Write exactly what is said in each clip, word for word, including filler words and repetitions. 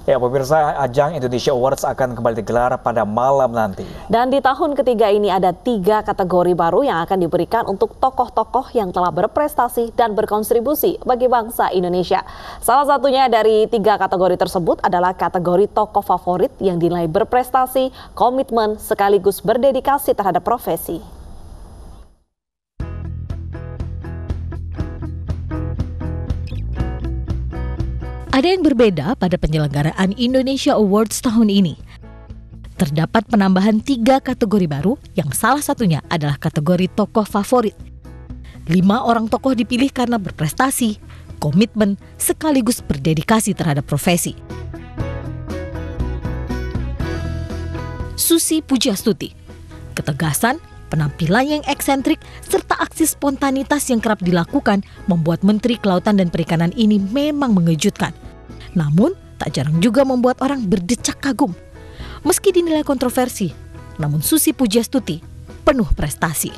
Ya, pemirsa, ajang Indonesia Awards akan kembali digelar pada malam nanti. Dan di tahun ketiga ini ada tiga kategori baru yang akan diberikan untuk tokoh-tokoh yang telah berprestasi dan berkontribusi bagi bangsa Indonesia. Salah satunya dari tiga kategori tersebut adalah kategori tokoh favorit yang dinilai berprestasi, komitmen, sekaligus berdedikasi terhadap profesi. Ada yang berbeda pada penyelenggaraan Indonesia Awards tahun ini. Terdapat penambahan tiga kategori baru yang salah satunya adalah kategori tokoh favorit. Lima orang tokoh dipilih karena berprestasi, komitmen, sekaligus berdedikasi terhadap profesi. Susi Pujiastuti, ketegasan, penampilan yang eksentrik, serta aksi spontanitas yang kerap dilakukan membuat Menteri Kelautan dan Perikanan ini memang mengejutkan. Namun, tak jarang juga membuat orang berdecak kagum. Meski dinilai kontroversi, namun Susi Pujiastuti penuh prestasi.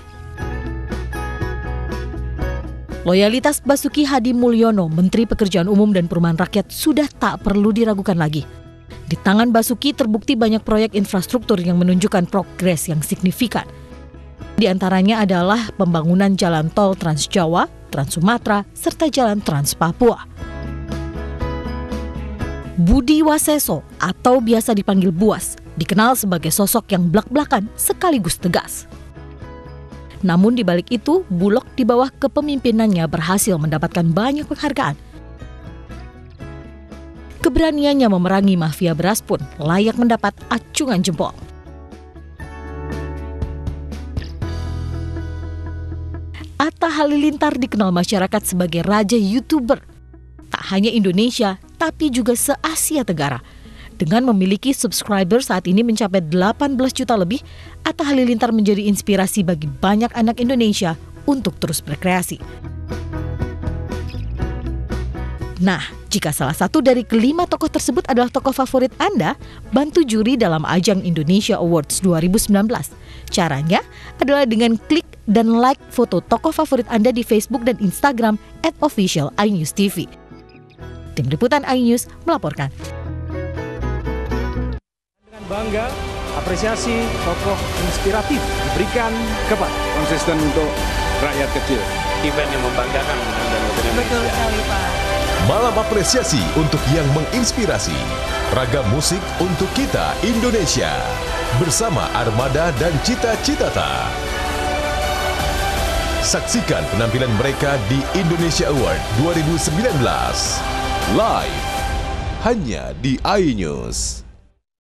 Loyalitas Basuki Hadi Mulyono, Menteri Pekerjaan Umum dan Perumahan Rakyat, sudah tak perlu diragukan lagi. Di tangan Basuki terbukti banyak proyek infrastruktur yang menunjukkan progres yang signifikan. Di antaranya adalah pembangunan jalan tol Trans Jawa, Trans Sumatera, serta jalan Trans Papua. Budi Waseso atau biasa dipanggil Buas, dikenal sebagai sosok yang blak-blakan sekaligus tegas. Namun di balik itu, Bulog di bawah kepemimpinannya berhasil mendapatkan banyak penghargaan. Keberaniannya memerangi mafia beras pun layak mendapat acungan jempol. Atta Halilintar dikenal masyarakat sebagai raja YouTuber. Tak hanya Indonesia, tapi juga se-Asia Tenggara. Dengan memiliki subscriber saat ini mencapai delapan belas juta lebih, Atta Halilintar menjadi inspirasi bagi banyak anak Indonesia untuk terus berkreasi. Nah, jika salah satu dari kelima tokoh tersebut adalah tokoh favorit Anda, bantu juri dalam ajang Indonesia Awards dua ribu sembilan belas. Caranya adalah dengan klik dan like foto tokoh favorit Anda di Facebook dan Instagram at official iNews T V. Tim Liputan iNews melaporkan. Dengan bangga, apresiasi tokoh inspiratif diberikan kepada konsisten untuk rakyat kecil. Event yang membanggakan dan betul sekali, Pak. Malam apresiasi untuk yang menginspirasi. Ragam musik untuk kita Indonesia. Bersama Armada dan Cita Citata. Saksikan penampilan mereka di Indonesia Award dua ribu sembilan belas. Live hanya di iNews.